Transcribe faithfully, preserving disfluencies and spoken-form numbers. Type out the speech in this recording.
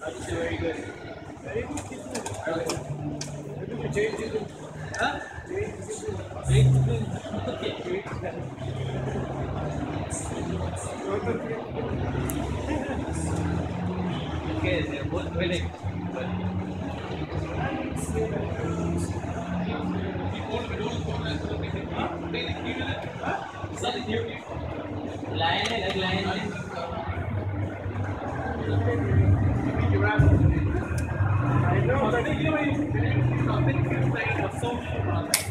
That's very good. Very good. Maybe change it. Huh? Change it. Okay. Okay, they're both winning. Lion है, like lion है. I know, but